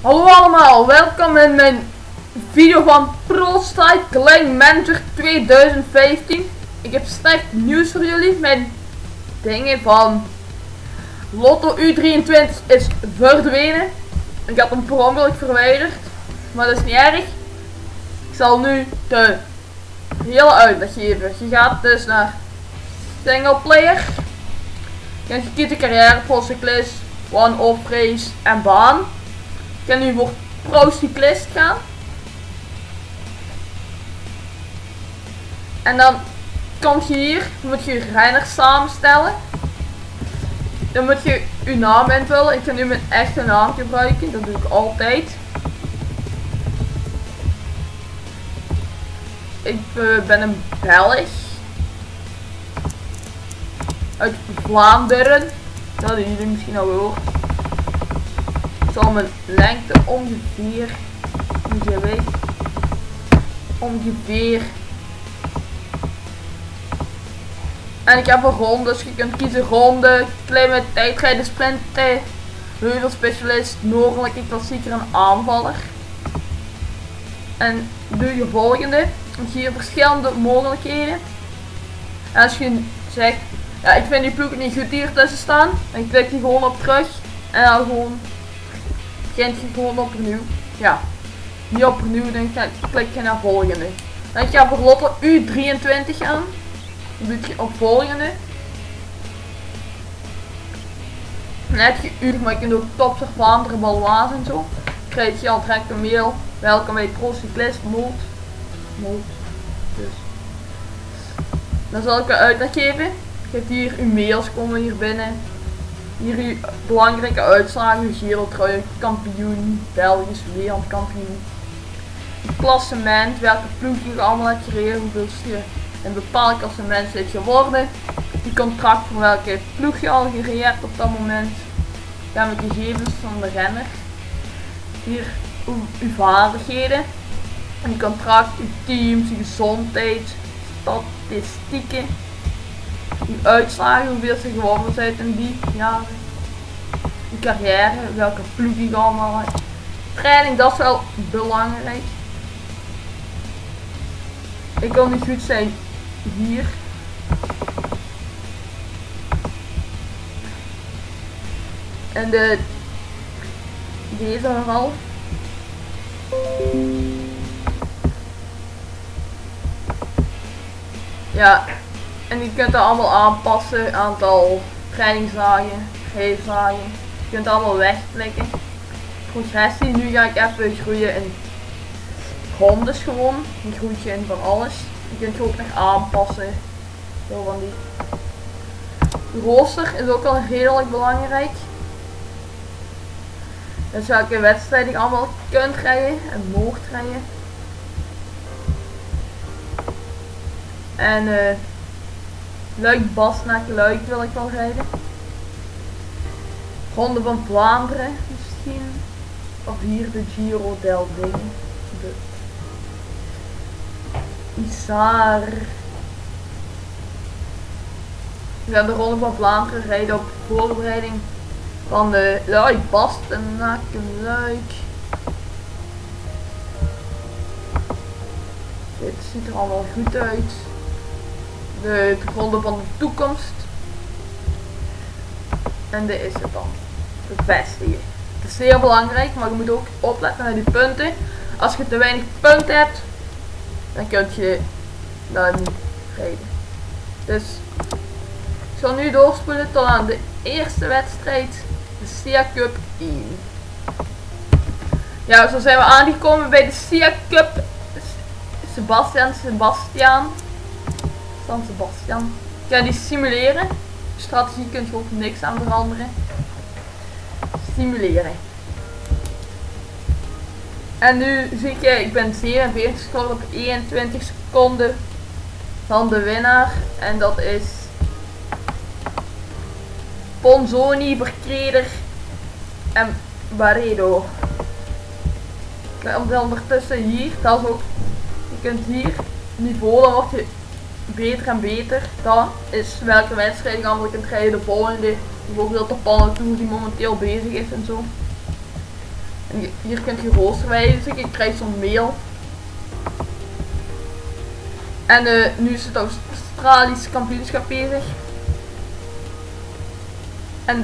Hallo allemaal, welkom in mijn video van Pro Strike Claim Manager 2015. Ik heb slecht nieuws voor jullie. Mijn dingen van Lotto U23 is verdwenen. Ik had hem per ongeluk verwijderd, maar dat is niet erg. Ik zal nu de hele uitleg geven. Je gaat dus naar Single Player. Je kiest de carrière, Pro Cyclist, One-Off Race en baan. Je kan nu voor Pro Cyclist gaan. En dan kom je hier, dan moet je renners samenstellen. Dan moet je je naam invullen. Ik ga nu mijn echte naam gebruiken, dat doe ik altijd. Ik ben een Belg. Uit Vlaanderen. Dat hadden jullie misschien al gehoord. Ik zal mijn lengte ongeveer, en ik heb een ronde, dus je kunt kiezen ronde, klimmen, tijdrijden, sprinten, heuvelspecialist, noordelijke klassieker en aanvaller. En doe je volgende, dan zie je verschillende mogelijkheden. En als je zegt, ja, ik vind die ploeg niet goed hier tussen staan, dan klik je gewoon op terug en dan gewoon begint je gewoon opnieuw. Ja, niet opnieuw, dan klik je naar volgende. Dan ga je voor Lotto U23 aan. Dan doe je op volgende. Dan heb je U, maar je kunt ook Top Vlaanderen, Baloise en zo. Dan krijg je al direct een mail. Welkom bij Pro Cyclist Mode. Dus. Dan zal ik een uitleg geven. Je hebt hier uw mails komen hier binnen. Hier uw belangrijke uitslagen, uw Giro trui, kampioen, Belgisch wereldkampioen. Het klassement, welke ploeg je allemaal hebt gereden, hoeveel je in een bepaald klassement zit geworden. Je contract voor welke ploeg je al gereden hebt op dat moment. Dan met de gegevens van de renner. Hier uw vaardigheden. En je contract, uw teams, uw gezondheid, statistieken. Uw uitslagen, hoeveel ze geworden zijn in die jaren. Uw carrière, welke ploeg je allemaal hebt. Training, dat is wel belangrijk. Ik wil niet goed zijn hier. En deze vooral. Ja. En je kunt het allemaal aanpassen, aantal trainingsdagen, racedagen. Je kunt het allemaal wegklikken. Progressie, nu ga ik even groeien in rondes gewoon. Dan groeit je in van alles. Je kunt je ook nog aanpassen. Zo van die. De rooster is ook wel redelijk belangrijk. Dus welke wedstrijden je allemaal kunt rijden en mocht rijden. En Luik, Bastenaken, Luik wil ik wel rijden. Ronde van Vlaanderen misschien. Of hier de Giro del Ding. De Isar. Ik ga de Ronde van Vlaanderen rijden op voorbereiding van de Luik, Bastenaken, Luik. Dit ziet er allemaal goed uit. De ronde van de toekomst. En dit is het dan. Het beste hier. Het is zeer belangrijk, maar je moet ook opletten naar die punten. Als je te weinig punten hebt, dan kun je daar niet rijden. Dus ik zal nu doorspoelen tot aan de eerste wedstrijd. De SIA Cup 1. Ja, zo zijn we aangekomen bij de SIA Cup. Sebastian. Ik ga die simuleren. Strategie kun je ook niks aan veranderen. Simuleren. En nu zie ik ben 47 gescoord op 21 seconden van de winnaar. En dat is Ponzoni, Verkreder en Barredo. Ondertussen hier, dat is ook, je kunt hier niveau, dan word je beter en beter. Dat is welke wedstrijd je allemaal kunt rijden, de volgende, bijvoorbeeld de Pannentour die momenteel bezig is en zo. En hier kunt je rooster wijzigen, je krijgt zo'n mail. En nu is het Australisch kampioenschap bezig. En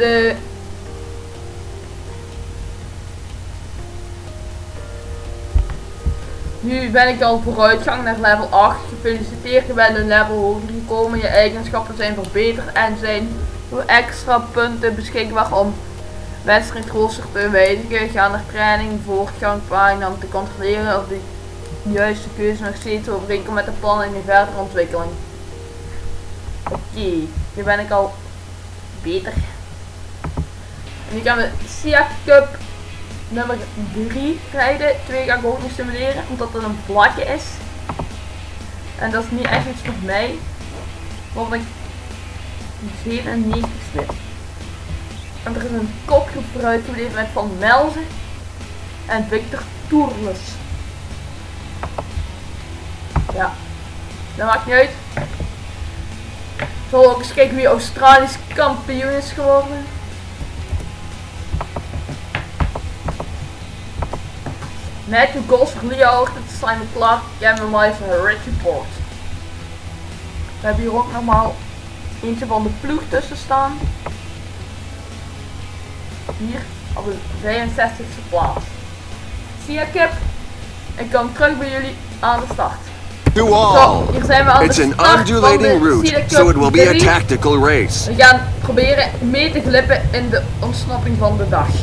nu ben ik al vooruitgang naar level 8. Gefeliciteerd, je bent een level hoger gekomen. Je eigenschappen zijn verbeterd en zijn extra punten beschikbaar om wedstrijdrooster te wijzigen. Ga naar training, voortgang, pagina om te controleren of de juiste keuze nog steeds overeenkomt met de plannen en de verdere ontwikkeling. Oké, nu ben ik al beter. En nu gaan we SEA Cup nummer 3 rijden. 2 ga ik ook niet simuleren, omdat het een vlakke is. En dat is niet echt iets voor mij. Word ik 97ste. En er is een kopgroep vooruit gebleven met Van Melzen en Victor Toerles. Ja, dat maakt niet uit. Ik zal ook eens kijken wie Australisch kampioen is geworden. Matthew Goals voor Leo Horton, Simon Clark, Cameron Mice en Richie Port. We hebben hier ook normaal eentje van de ploeg tussen staan. Hier op de 65e plaats. SEA Cup. Ik kom terug bij jullie aan de start. To all. Zo, hier zijn we aan It's de an start van undulating de route, SEA Cup so it will be a 3. tactical race. We gaan proberen mee te glippen in de ontsnapping van de dag.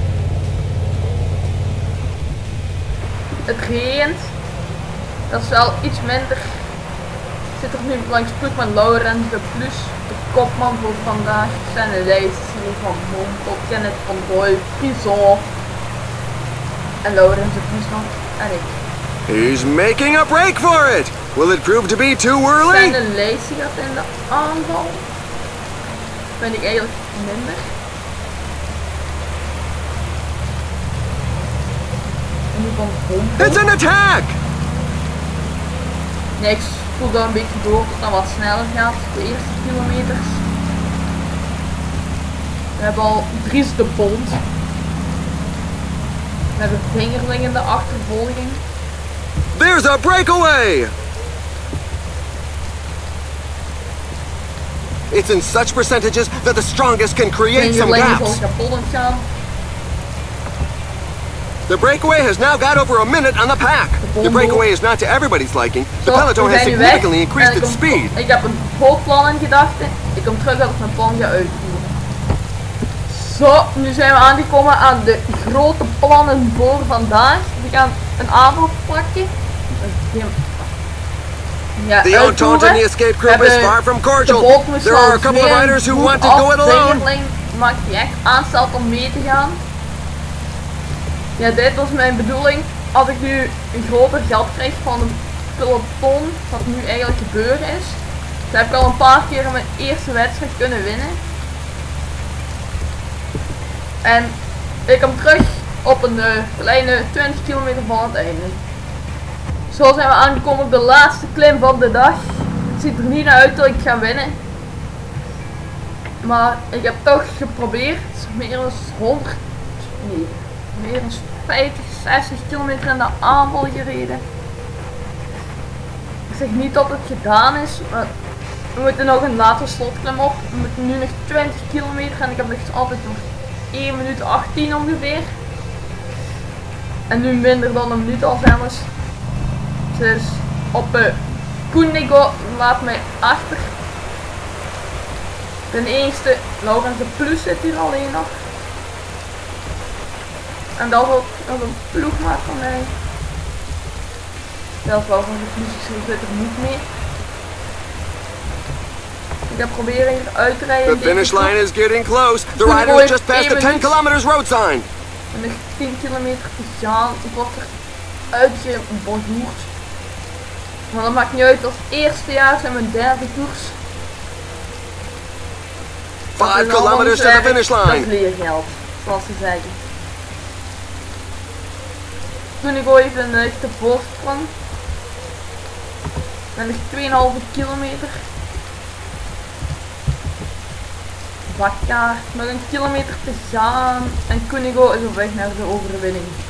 Het regent. Dat is wel iets minder. Ik zit er nu langs ploeg met Laurens de Plus, de kopman voor vandaag. Zijn de lijst hier van Montel, Kenneth van Roy, Pizon en Laurens de Plus nog en ik. He's making a break for it. Will it prove to be too Zijn early? de lijst gaat in de aanval. Ben ik eigenlijk minder. En nu van Montel. It's an attack! Nee, ik voel dat een beetje door dat het dan wat sneller gaat, de eerste kilometers. We hebben al Dries de Bond. We hebben Vingerling in de achtervolging. There's a breakaway! It's in such percentages that the strongest can create some Vingerling is al gaps. kapot aan het gaan. The breakaway has now got over a minute on the pack. The breakaway is not to everybody's liking. The Zo, peloton we has zijn nu weg. significantly increased En its speed. Ik heb een groot plan in gedachten. Ik kom terug dat ik mijn plan ga uitvoeren. Zo, nu zijn we aangekomen aan de grote plannen voor vandaag. We gaan een aanval pakken. Ja, The entente in the escape group is far from cordial. There are a couple of riders who want to go it alone. Maakt die echt aanstelt om mee te gaan. Ja, dit was mijn bedoeling. Als ik nu een groter geld krijg van een peloton, wat nu eigenlijk gebeurd is. Dan heb ik al een paar keer mijn eerste wedstrijd kunnen winnen. En ik kom terug op een kleine 20 kilometer van het einde. Zo zijn we aangekomen op de laatste klim van de dag. Het ziet er niet naar uit dat ik ga winnen. Maar ik heb toch geprobeerd. Meer dan 100, nee, meer dan 50, 60 kilometer in de aanval gereden. Ik zeg niet dat het gedaan is, maar we moeten nog een later slotklim op. We moeten nu nog 20 kilometer en ik heb nog altijd nog 1 minuut 18 ongeveer. En nu minder dan een minuut al zelfs. Dus op Koenigo laat mij achter. Ten eerste, Laurens de Plus zit hier alleen nog. En dat is ook nog een ploegmaat van mij. Zelfs Laurens de Plus zit er niet mee. Ik ga proberen hier uit te rijden. The finish line is getting close. The riders just passed the 10 kilometers road sign. En nog 10 kilometer te gaan. Ik word er uitgeborduurd. Maar dat maakt niet uit, als het eerste jaar zijn mijn derde koers. 5 kilometers to the finish Dat is line. leergeld, zoals ze zeggen. Toen ik ooit een echte voorsprong. Ben ik 2,5 kilometer. Bakkaart. Nog een kilometer te gaan. En Kunigo is op weg naar de overwinning.